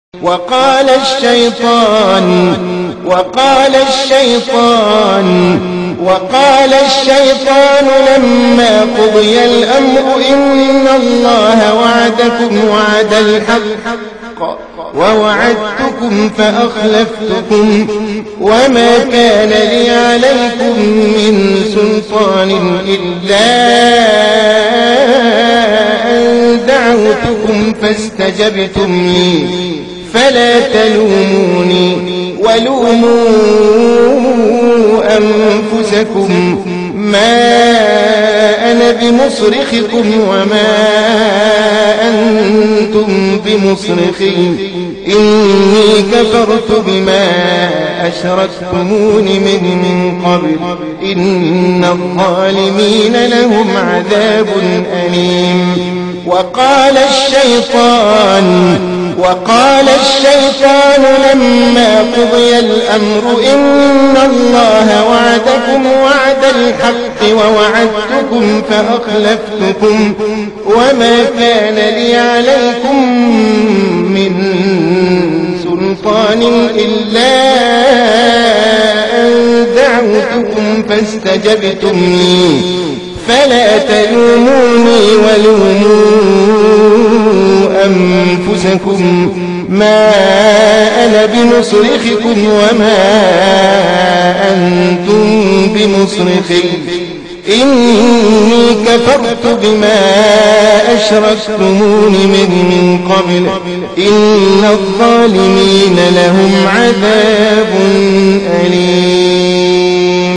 وقال الشيطان لما قضي الأمر إن الله وعدكم وعد الحق ووعدتكم فأخلفتكم وما كان لي عليكم من سلطان إلا أن دعوتكم فاستجبتم لي فلا تلوموني ولوموا أنفسكم ما أنا بمصرخكم وما أنتم بمصرخي إني كفرت بما أشركتمون من قبل إن الظالمين لهم عذاب أليم. وقال الشيطان لما قضي الأمر إن الله وعدكم وعد الحق ووعدتكم فأخلفتكم وما كان لي عليكم من سلطان إلا أن دعوتكم فاستجبتم لي فلا تلوموني ولوموا أنفسكم ما أنا بمصرخكم وما أنتم بمصرخي إني كفرت بما أشركتمون من قبل إن الظالمين لهم عذاب أليم.